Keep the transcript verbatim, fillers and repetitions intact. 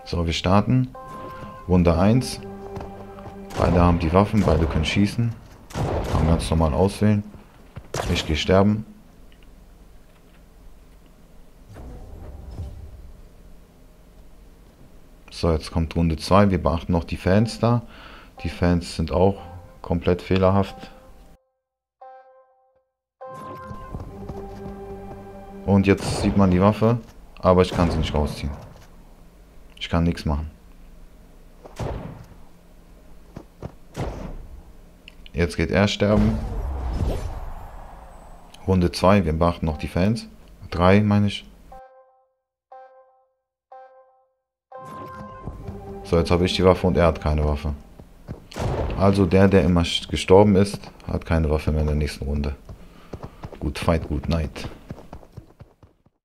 So, wir starten. Runde eins. Beide haben die Waffen, beide können schießen. Kann ganz normal auswählen. Ich gehe sterben. So, jetzt kommt Runde zwei. Wir beachten noch die Fans da. Die Fans sind auch komplett fehlerhaft. Und jetzt sieht man die Waffe, aber ich kann sie nicht rausziehen. Ich kann nichts machen. Jetzt geht er sterben. Runde zwei, wir beachten noch die Fans. drei meine ich. So, jetzt habe ich die Waffe und er hat keine Waffe. Also der, der immer gestorben ist, hat keine Waffe mehr in der nächsten Runde. Good fight, good night.